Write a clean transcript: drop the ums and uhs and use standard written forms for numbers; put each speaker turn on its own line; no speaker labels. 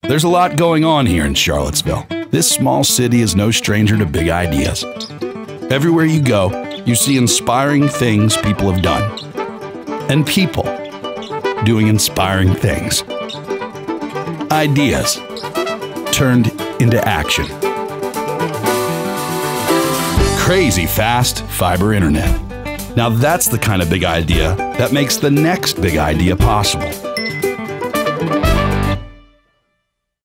There's a lot going on here in Charlottesville. This small city is no stranger to big ideas. Everywhere you go, you see inspiring things people have done. And people doing inspiring things. Ideas turned into action. Crazy fast fiber internet. Now that's the kind of big idea that makes the next big idea possible.